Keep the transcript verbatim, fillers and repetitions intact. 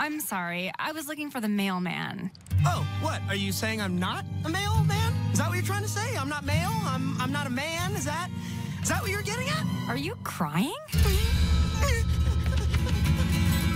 I'm sorry. I was looking for the mailman. Oh, what? Are you saying I'm not a mailman? Is that what you're trying to say? I'm not male? I'm I'm not a man? Is that is that what you're getting at? Are you crying? Are you